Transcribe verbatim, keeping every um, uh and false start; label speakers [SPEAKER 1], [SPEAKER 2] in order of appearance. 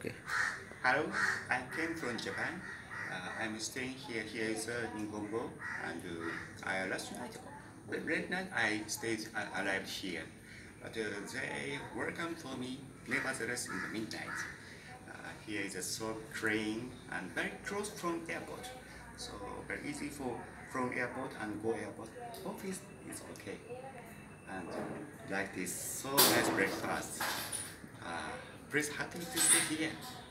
[SPEAKER 1] Okay.
[SPEAKER 2] Hello, I came from Japan. Uh, I'm staying here. Here is uh, Negombo, and uh, I last night, but late night I stayed, I arrived here. But uh, they welcome for me, nevertheless in the midnight. Uh, here is a so clean and very close from airport, so very easy for from airport and go airport. Office is okay, and uh, like this so nice breakfast. Uh, please happy to stay here.